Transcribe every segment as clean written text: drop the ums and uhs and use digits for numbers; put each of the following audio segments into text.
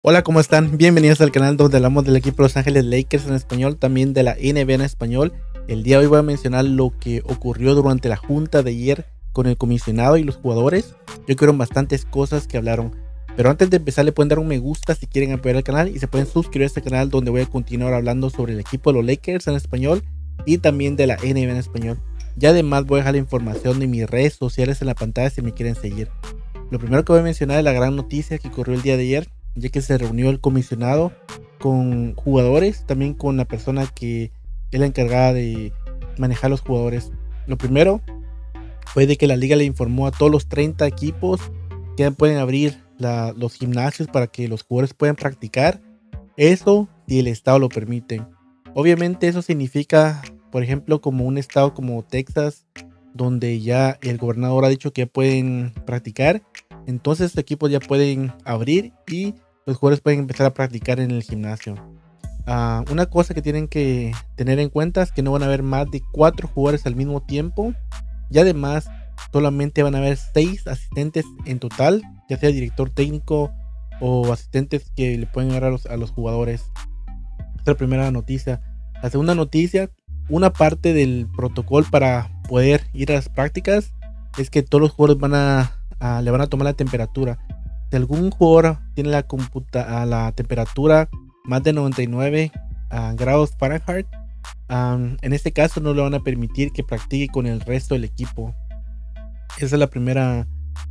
Hola, ¿cómo están? Bienvenidos al canal donde hablamos del equipo de Los Ángeles Lakers en español, también de la NBA en español. El día de hoy voy a mencionar lo que ocurrió durante la junta de ayer con el comisionado y los jugadores. Yo creo bastantes cosas que hablaron. Pero antes de empezar le pueden dar un me gusta si quieren apoyar el canal y se pueden suscribir a este canal donde voy a continuar hablando sobre el equipo de los Lakers en español y también de la NBA en español. Y además voy a dejar la información de mis redes sociales en la pantalla si me quieren seguir. Lo primero que voy a mencionar es la gran noticia que ocurrió el día de ayer, ya que se reunió el comisionado con jugadores, también con la persona que es la encargada de manejar los jugadores. Lo primero fue de que la liga le informó a todos los 30 equipos que pueden abrir los gimnasios para que los jugadores puedan practicar. Eso si el estado lo permite. Obviamente eso significa, por ejemplo, como un estado como Texas, donde ya el gobernador ha dicho que pueden practicar. Entonces los equipos ya pueden abrir y los jugadores pueden empezar a practicar en el gimnasio. Una cosa que tienen que tener en cuenta es que no van a haber más de 4 jugadores al mismo tiempo. Y además solamente van a haber 6 asistentes en total, ya sea director técnico o asistentes que le pueden dar a los jugadores. Esta es la primera noticia. La segunda noticia, una parte del protocolo para poder ir a las prácticas es que todos los jugadores le van a tomar la temperatura. Si algún jugador tiene la temperatura más de 99 grados Fahrenheit, en este caso no le van a permitir que practique con el resto del equipo. Esa es la primera,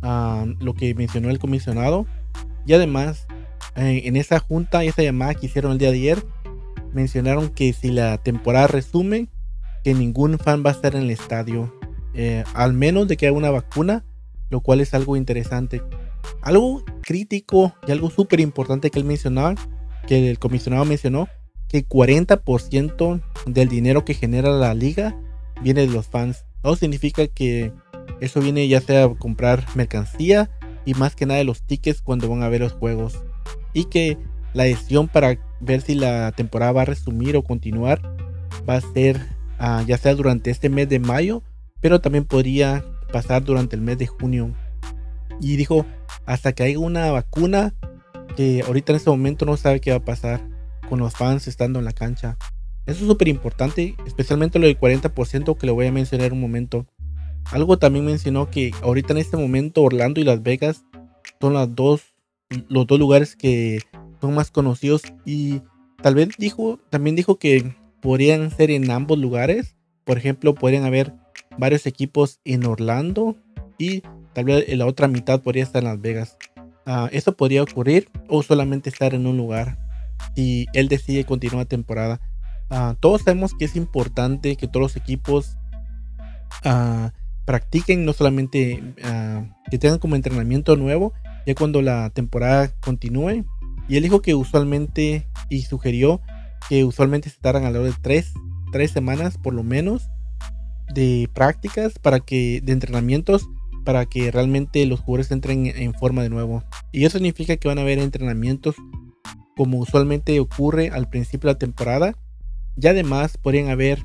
lo que mencionó el comisionado. Y además, en esa junta y esa llamada que hicieron el día de ayer, mencionaron que si la temporada resume, que ningún fan va a estar en el estadio, al menos de que haya una vacuna, lo cual es algo interesante. Algo crítico y algo súper importante que él mencionaba, que el comisionado mencionó, que 40% del dinero que genera la liga viene de los fans. Eso significa que eso viene ya sea a comprar mercancía y más que nada de los tickets cuando van a ver los juegos. Y que la decisión para ver si la temporada va a resumir o continuar va a ser ya sea durante este mes de mayo, pero también podría pasar durante el mes de junio. Y dijo, hasta que haya una vacuna, que ahorita en este momento no sabe qué va a pasar con los fans estando en la cancha. Eso es súper importante, especialmente lo del 40% que le voy a mencionar en un momento. Algo también mencionó que ahorita en este momento Orlando y Las Vegas son los dos lugares que son más conocidos, y también dijo que podrían ser en ambos lugares. Por ejemplo, podrían haber varios equipos en Orlando y tal vez la otra mitad podría estar en Las Vegas. Eso podría ocurrir o solamente estar en un lugar si él decide continuar la temporada. Todos sabemos que es importante que todos los equipos practiquen, no solamente que tengan como entrenamiento nuevo ya cuando la temporada continúe. Y él dijo que usualmente, y sugirió que usualmente se tardan alrededor de 3 semanas por lo menos de prácticas, de entrenamientos, para que realmente los jugadores entren en forma de nuevo. Y eso significa que van a haber entrenamientos como usualmente ocurre al principio de la temporada. Y además podrían haber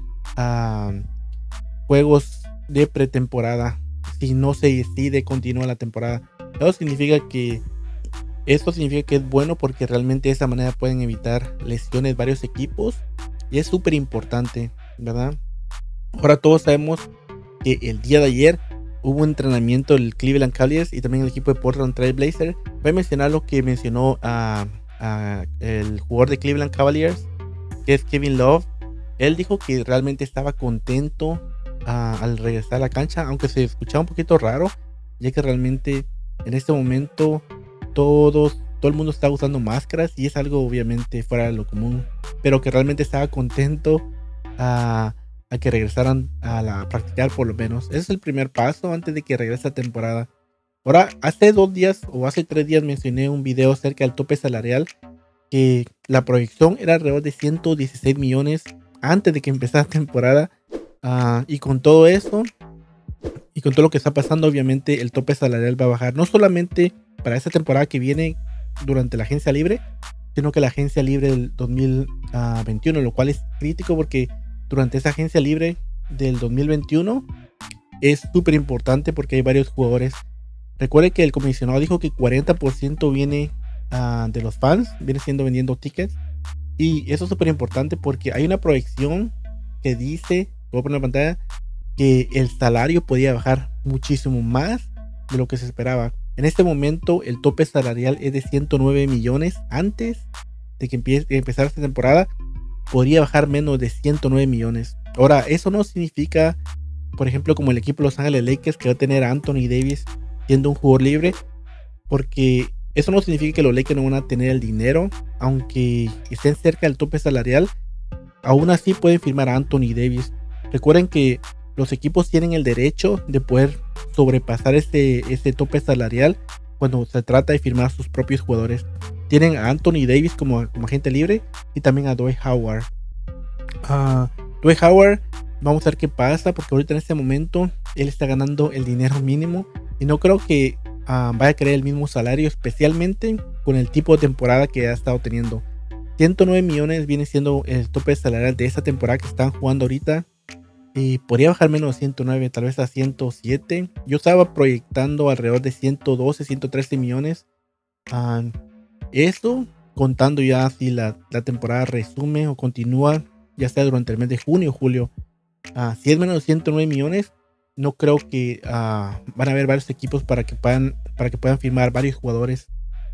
juegos de pretemporada si no se decide continuar la temporada. Esto significa que es bueno, porque realmente de esa manera pueden evitar lesiones varios equipos, y es súper importante, ¿verdad? Ahora todos sabemos que el día de ayer hubo un entrenamiento del Cleveland Cavaliers y también el equipo de Portland Trail Blazers. Voy a mencionar lo que mencionó el jugador de Cleveland Cavaliers, que es Kevin Love. Él dijo que realmente estaba contento al regresar a la cancha, aunque se escuchaba un poquito raro, ya que realmente en este momento todo el mundo está usando máscaras y es algo obviamente fuera de lo común, pero que realmente estaba contento a que regresaran a practicar por lo menos. Ese es el primer paso antes de que regrese la temporada. Ahora, hace 2 días o hace 3 días mencioné un video acerca del tope salarial, que la proyección era alrededor de 116 millones antes de que empezara la temporada. Y con todo eso y con todo lo que está pasando, obviamente el tope salarial va a bajar, no solamente para esta temporada que viene durante la agencia libre, sino que la agencia libre del 2021, lo cual es crítico porque durante esa agencia libre del 2021 es súper importante porque hay varios jugadores. Recuerde que el comisionado dijo que 40% viene de los fans, viene siendo vendiendo tickets. Y eso es súper importante porque hay una proyección que dice, voy a poner en pantalla, que el salario podía bajar muchísimo más de lo que se esperaba. En este momento el tope salarial es de 109 millones. Antes de que empezara esta temporada podría bajar menos de 109 millones. Ahora, eso no significa, por ejemplo, como el equipo de Los Ángeles Lakers, que va a tener a Anthony Davis siendo un jugador libre, porque eso no significa que los Lakers no van a tener el dinero. Aunque estén cerca del tope salarial, aún así pueden firmar a Anthony Davis. Recuerden que los equipos tienen el derecho de poder sobrepasar este tope salarial cuando se trata de firmar a sus propios jugadores. Tienen a Anthony Davis como agente libre y también a Dwight Howard. Dwight Howard, vamos a ver qué pasa, porque ahorita en este momento él está ganando el dinero mínimo y no creo que vaya a querer el mismo salario, especialmente con el tipo de temporada que ha estado teniendo. 109 millones viene siendo el tope salarial de esta temporada que están jugando ahorita. Y podría bajar menos de 109, tal vez a 107. Yo estaba proyectando alrededor de 112, 113 millones. Esto contando ya si la temporada resume o continúa, ya sea durante el mes de junio o julio. Si es menos de 109 millones, no creo que van a haber varios equipos para que puedan firmar varios jugadores.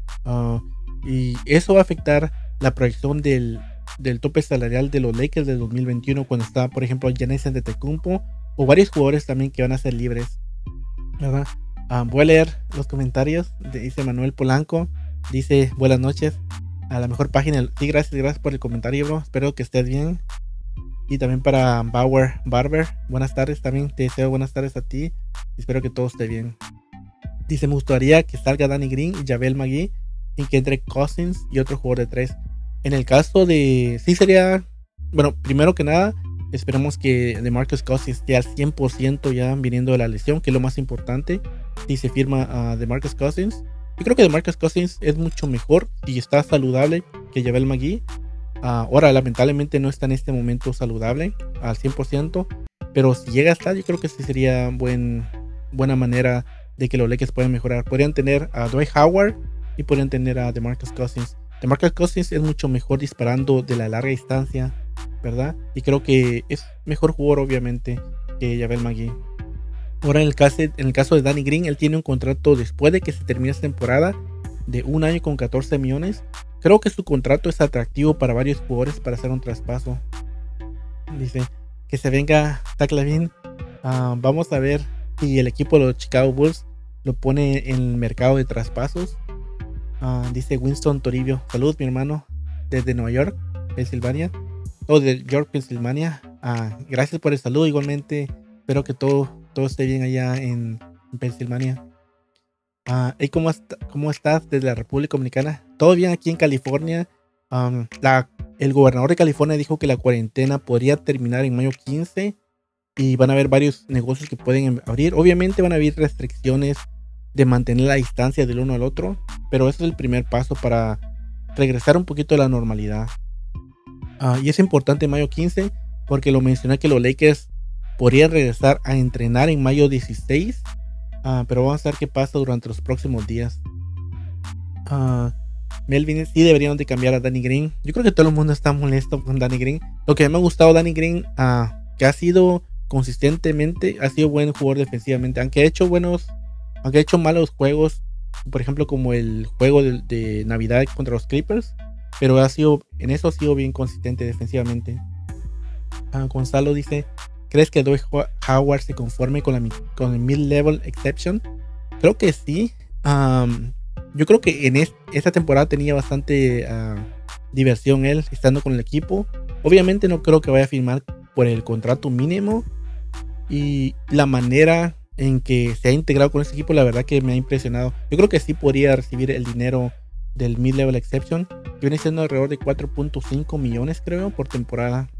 Y eso va a afectar la proyección del tope salarial de los Lakers del 2021, cuando está, por ejemplo, Giannis Antetokounmpo o varios jugadores también que van a ser libres, ¿verdad? Voy a leer los comentarios. Dice Manuel Polanco, dice buenas noches a la mejor página. Sí, gracias por el comentario, bro. Espero que estés bien. Y también para Bauer Barber, buenas tardes, también te deseo buenas tardes a ti. Espero que todo esté bien. Dice, me gustaría que salga Danny Green y Javel McGee y que entre Cousins y otro jugador de 3. En el caso de, sí sería, bueno, primero que nada, esperemos que DeMarcus Cousins esté al 100% ya viniendo de la lesión, que es lo más importante. Si se firma a DeMarcus Cousins, yo creo que DeMarcus Cousins es mucho mejor y está saludable que Javel McGee. Ahora, lamentablemente no está en este momento saludable al 100%, pero si llega a estar, yo creo que sí sería buena manera de que los Lakers puedan mejorar. Podrían tener a Dwight Howard y podrían tener a DeMarcus Cousins. DeMarcus Cousins es mucho mejor disparando de la larga distancia, ¿verdad? Y creo que es mejor jugador, obviamente, que Javel McGee. Ahora, en el caso de Danny Green, él tiene un contrato después de que se termine esta temporada de 1 año con 14 millones. Creo que su contrato es atractivo para varios jugadores para hacer un traspaso. Dice que se venga Zach LaVine. Vamos a ver si el equipo de los Chicago Bulls lo pone en el mercado de traspasos. Dice Winston Toribio, saludos mi hermano desde Nueva York, Pensilvania, o de York, Pensilvania. Gracias por el saludo, igualmente espero que todo esté bien allá en Pensilvania. ¿Y cómo estás desde la República Dominicana? Todo bien aquí en California. El gobernador de California dijo que la cuarentena podría terminar en mayo 15 y van a haber varios negocios que pueden abrir. Obviamente van a haber restricciones de mantener la distancia del uno al otro, pero ese es el primer paso para regresar un poquito a la normalidad. Y es importante mayo 15 porque lo mencioné que los Lakers podrían regresar a entrenar en mayo 16, pero vamos a ver qué pasa durante los próximos días. Melvin, sí deberían de cambiar a Danny Green. Yo creo que todo el mundo está molesto con Danny Green. Lo que me ha gustado Danny Green, que ha sido consistentemente, ha sido buen jugador defensivamente, aunque ha hecho malos juegos, por ejemplo como el juego de Navidad contra los Clippers, pero en eso ha sido bien consistente defensivamente. Gonzalo dice, ¿crees que Dwight Howard se conforme con el mid-level exception? Creo que sí. Yo creo que en esta temporada tenía bastante diversión él estando con el equipo. Obviamente no creo que vaya a firmar por el contrato mínimo, y la manera en que se ha integrado con este equipo, la verdad que me ha impresionado. Yo creo que sí podría recibir el dinero del mid-level exception, que viene siendo alrededor de 4.5 millones creo por temporada.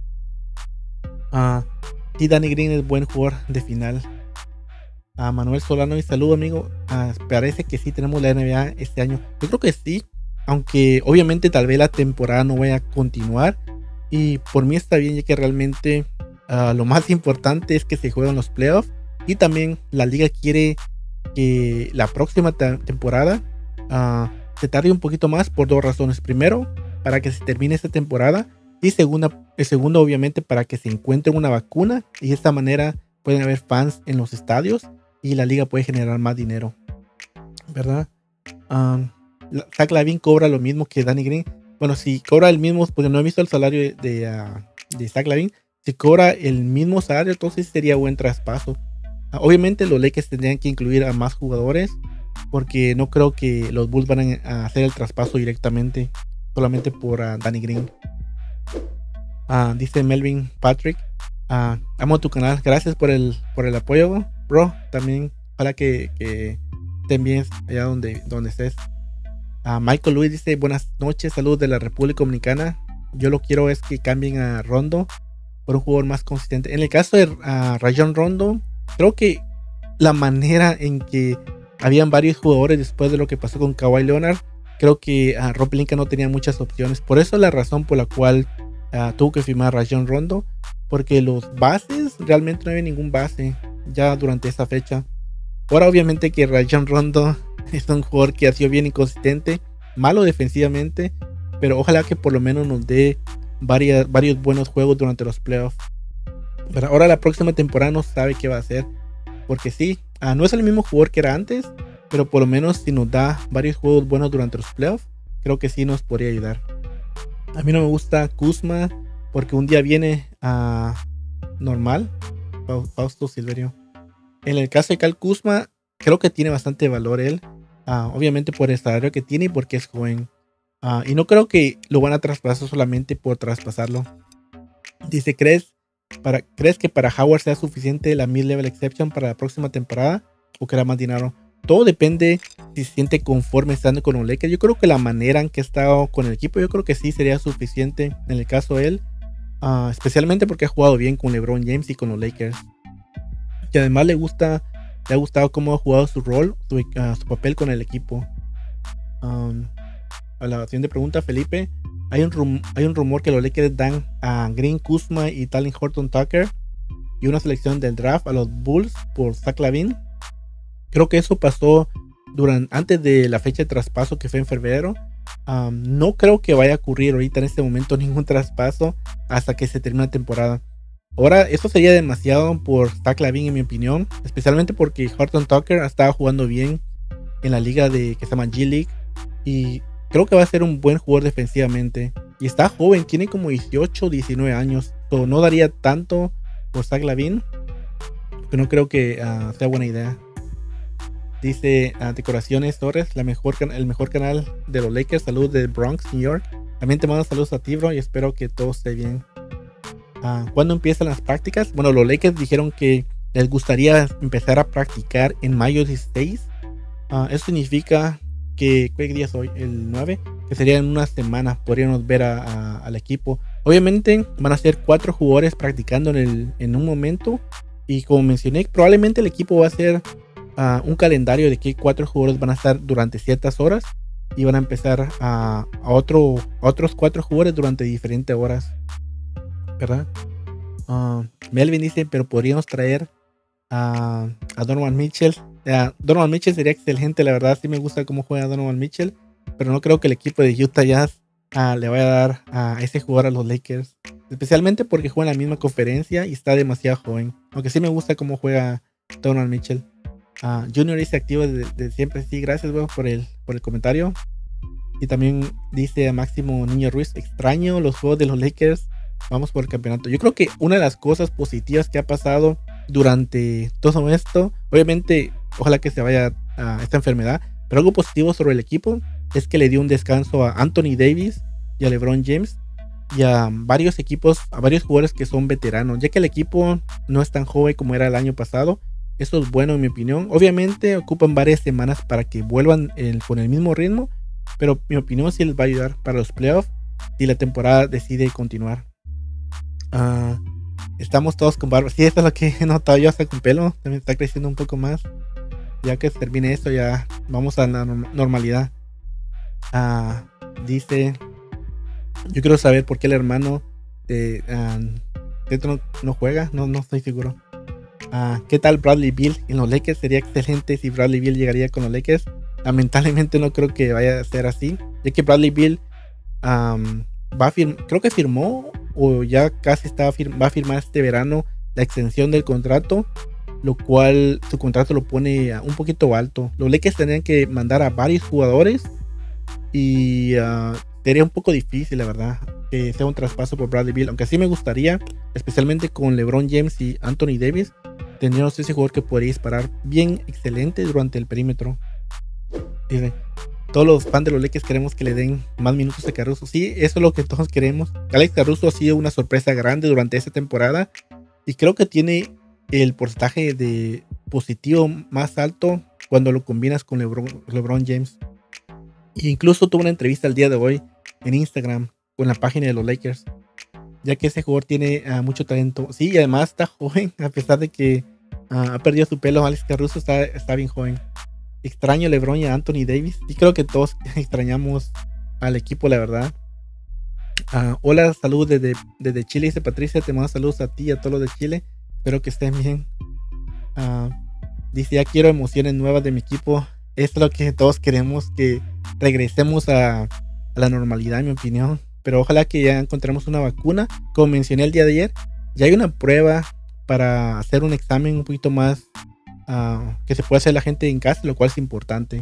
Y Danny Green es buen jugador de final. Manuel Solano, y saludo amigo. Parece que sí tenemos la NBA este año. Yo creo que sí, aunque obviamente tal vez la temporada no vaya a continuar, y por mí está bien, ya que realmente lo más importante es que se jueguen los playoffs, y también la liga quiere que la próxima temporada se tarde un poquito más por dos razones. Primero, para que se termine esta temporada. Y segundo, obviamente, para que se encuentre una vacuna. Y de esta manera pueden haber fans en los estadios y la liga puede generar más dinero, ¿verdad? Zach LaVine cobra lo mismo que Danny Green. Bueno, si cobra el mismo, porque no he visto el salario de Zach LaVine. Si cobra el mismo salario, entonces sería buen traspaso. Obviamente los Lakers tendrían que incluir a más jugadores, porque no creo que los Bulls van a hacer el traspaso directamente, solamente por Danny Green. Dice Melvin Patrick, amo tu canal, gracias por el apoyo, bro. También ojalá que estén bien allá donde estés. Michael Luis dice, buenas noches, saludos de la República Dominicana. Yo lo quiero es que cambien a Rondo por un jugador más consistente. En el caso de Rajon Rondo, creo que la manera en que habían varios jugadores después de lo que pasó con Kawhi Leonard, creo que Rob Pelinka no tenía muchas opciones. Por eso la razón por la cual tuvo que firmar Rajon Rondo, porque los bases, realmente no había ningún base ya durante esa fecha. Ahora obviamente que Rajon Rondo es un jugador que ha sido bien inconsistente, malo defensivamente, pero ojalá que por lo menos nos dé varios buenos juegos durante los playoffs. Pero ahora la próxima temporada no sabe qué va a hacer, porque sí, no es el mismo jugador que era antes, pero por lo menos si nos da varios juegos buenos durante los playoffs, creo que sí nos podría ayudar. A mí no me gusta Kuzma porque un día viene normal. Fausto Silverio. En el caso de Kyle Kuzma, creo que tiene bastante valor él, obviamente por el salario que tiene y porque es joven. Y no creo que lo van a traspasar solamente por traspasarlo. Dice, ¿crees que para Howard sea suficiente la mid-level exception para la próxima temporada o querrá más dinero? Todo depende si se siente conforme estando con los Lakers. Yo creo que la manera en que ha estado con el equipo, yo creo que sí sería suficiente en el caso de él, especialmente porque ha jugado bien con LeBron James y con los Lakers. Y además le ha gustado cómo ha jugado su rol, su papel con el equipo. A la siguiente pregunta, Felipe. Hay un rumor que los Lakers dan a Green, Kuzma y Talen Horton Tucker y una selección del draft a los Bulls por Zach LaVine. Creo que eso pasó antes de la fecha de traspaso, que fue en febrero. No creo que vaya a ocurrir ahorita en este momento ningún traspaso hasta que se termine la temporada. Ahora, eso sería demasiado por Zach LaVine en mi opinión, especialmente porque Horton Tucker ha estado jugando bien en la liga que se llama G League y creo que va a ser un buen jugador defensivamente. Y está joven, tiene como 18, 19 años. No daría tanto por Zach LaVine, pero no creo que sea buena idea. Dice Decoraciones Torres, el mejor canal de los Lakers. Saludos de Bronx, New York. También te mando saludos a ti, bro, y espero que todo esté bien. ¿Cuándo empiezan las prácticas? Bueno, los Lakers dijeron que les gustaría empezar a practicar en mayo 16. Eso significa que, ¿qué día es hoy? El 9, que sería en una semana. Podríamos ver al equipo. Obviamente van a ser 4 jugadores practicando en un momento. Y como mencioné, probablemente el equipo va a hacer un calendario de que 4 jugadores van a estar durante ciertas horas. Y van a empezar a otros 4 jugadores durante diferentes horas, ¿verdad? Melvin dice, pero podríamos traer a Donovan Mitchell. Donovan Mitchell sería excelente, la verdad. Sí me gusta cómo juega Donovan Mitchell, pero no creo que el equipo de Utah Jazz le vaya a dar a ese jugador a los Lakers, especialmente porque juega en la misma conferencia y está demasiado joven. Aunque sí me gusta cómo juega Donovan Mitchell. Junior dice activo de siempre. Sí, gracias, bro, por el comentario. Y también dice a Máximo Niño Ruiz, extraño los juegos de los Lakers, vamos por el campeonato. Yo creo que una de las cosas positivas que ha pasado durante todo esto, obviamente ojalá que se vaya a esta enfermedad, pero algo positivo sobre el equipo es que le dio un descanso a Anthony Davis y a LeBron James y a varios jugadores que son veteranos, ya que el equipo no es tan joven como era el año pasado. Eso es bueno en mi opinión. Obviamente ocupan varias semanas para que vuelvan con el mismo ritmo, pero mi opinión sí les va a ayudar para los playoffs si la temporada decide continuar. Estamos todos con barba. Sí, esto es lo que he notado yo, hasta con pelo también está creciendo un poco más. Ya que termine esto ya vamos a la normalidad. Dice, yo quiero saber por qué el hermano de Teto no juega, no estoy seguro. ¿Qué tal Bradley Beal en los Lakers? Sería excelente si Bradley Beal llegaría con los Lakers. Lamentablemente no creo que vaya a ser así, ya que Bradley Beal creo que firmó o ya casi va a firmar este verano la extensión del contrato, lo cual su contrato lo pone un poquito alto. Los Lakers tendrían que mandar a varios jugadores y sería un poco difícil, la verdad, que sea un traspaso por Bradley Beal, aunque sí me gustaría, especialmente con LeBron James y Anthony Davis. Tendríamos ese jugador que podría disparar bien excelente durante el perímetro. Dice, todos los fans de los Lakers queremos que le den más minutos a Caruso. Sí, eso es lo que todos queremos. Alex Caruso ha sido una sorpresa grande durante esta temporada y creo que tiene el porcentaje de positivo más alto cuando lo combinas con LeBron James. E incluso tuvo una entrevista el día de hoy en Instagram con la página de los Lakers, ya que ese jugador tiene mucho talento. Sí, y además está joven, a pesar de que ha perdido su pelo. Alex Caruso está bien joven. Extraño a LeBron y a Anthony Davis. Y creo que todos extrañamos al equipo, la verdad. Hola, saludos desde Chile, dice Patricia. Te mando saludos a ti y a todos los de Chile. Espero que estén bien. Dice, ya quiero emociones nuevas de mi equipo. Es lo que todos queremos, que regresemos a la normalidad, en mi opinión. Pero ojalá que ya encontremos una vacuna. Como mencioné el día de ayer, ya hay una prueba para hacer un examen un poquito más que se puede hacer la gente en casa, lo cual es importante.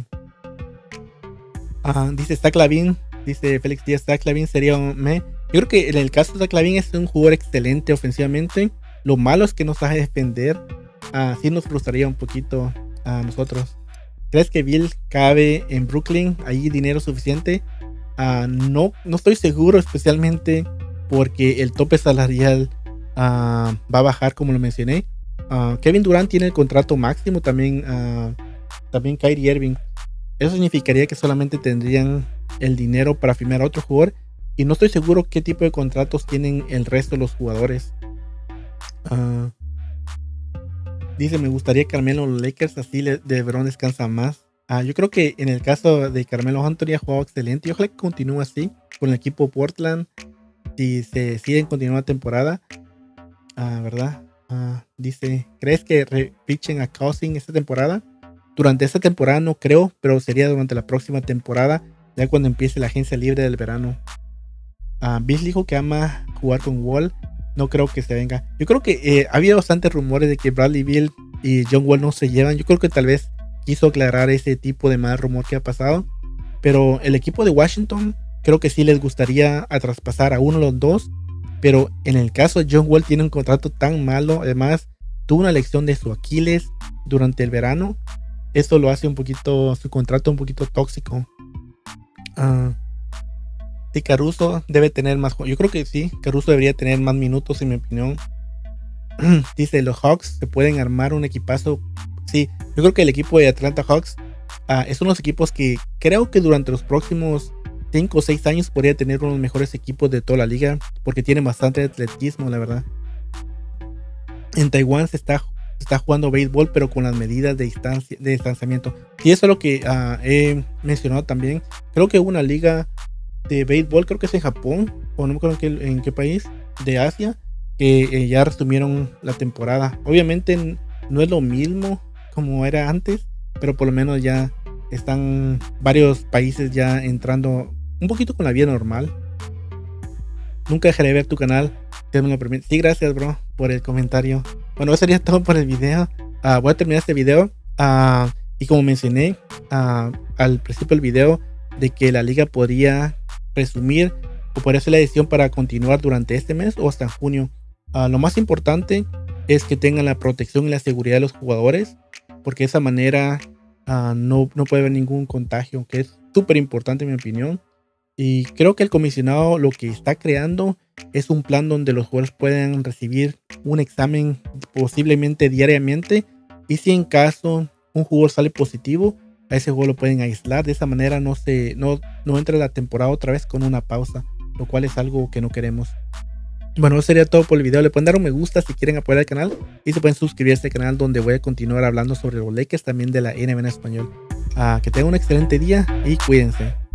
Dice Zach LaVine, dice Félix Díaz, Zach LaVine sería Yo creo que en el caso de Zach LaVine es un jugador excelente ofensivamente. Lo malo es que no sabe defender. Sí nos frustraría un poquito a nosotros. ¿Crees que Bill cabe en Brooklyn? ¿Hay dinero suficiente? No estoy seguro, especialmente porque el tope salarial va a bajar, como lo mencioné. Kevin Durant tiene el contrato máximo, también Kyrie Irving. Eso significaría que solamente tendrían el dinero para firmar a otro jugador, y no estoy seguro qué tipo de contratos tienen el resto de los jugadores. Dice, me gustaría Carmelo en los Lakers, así LeBron descansa más. Yo creo que en el caso de Carmelo Anthony ha jugado excelente y ojalá que continúe así con el equipo Portland si se sigue continuando la temporada, ¿verdad? Dice, ¿crees que repichen a Cousins esta temporada? Durante esta temporada no creo, pero sería durante la próxima temporada, ya cuando empiece la agencia libre del verano. Bill dijo que ama jugar con Wall. No creo que se venga. Yo creo que había bastantes rumores de que Bradley Beal y John Wall no se llevan. Yo creo que tal vez quiso aclarar ese tipo de mal rumor que ha pasado. Pero el equipo de Washington creo que sí les gustaría traspasar a uno de los dos. Pero en el caso de John Wall tiene un contrato tan malo. Además tuvo una lesión de su Aquiles durante el verano. Eso lo hace su contrato un poquito tóxico. Sí, Caruso debe tener más. Yo creo que sí, Caruso debería tener más minutos, en mi opinión. Dice, los Hawks se pueden armar un equipazo. Sí, yo creo que el equipo de Atlanta Hawks es uno de los equipos que creo que durante los próximos 5 o 6 años podría tener uno de los mejores equipos de toda la liga, porque tiene bastante atletismo, la verdad. En Taiwán se está jugando béisbol, pero con las medidas de distanciamiento. Y eso es lo que he mencionado también. Creo que hubo una liga de béisbol, creo que es en Japón, o no me acuerdo en qué país de Asia, que ya resumieron la temporada. Obviamente no es lo mismo como era antes, pero por lo menos ya están varios países ya entrando un poquito con la vida normal. Nunca dejaré de ver tu canal, te me lo permite. Sí, gracias, bro, por el comentario. Bueno, eso sería todo por el video. Voy a terminar este video. Y como mencioné al principio del video, de que la liga podría resumir o podría hacer la decisión para continuar durante este mes o hasta junio. Lo más importante es que tengan la protección y la seguridad de los jugadores, porque de esa manera no puede haber ningún contagio, que es súper importante en mi opinión. Y creo que el comisionado lo que está creando es un plan donde los jugadores puedan recibir un examen posiblemente diariamente, y si en caso un jugador sale positivo, a ese juego lo pueden aislar. De esa manera no entra la temporada otra vez con una pausa, lo cual es algo que no queremos. Bueno, eso sería todo por el video. Le pueden dar un me gusta si quieren apoyar al canal, y se pueden suscribir a este canal donde voy a continuar hablando sobre los Lakers, también de la NBA en español. Que tengan un excelente día y cuídense.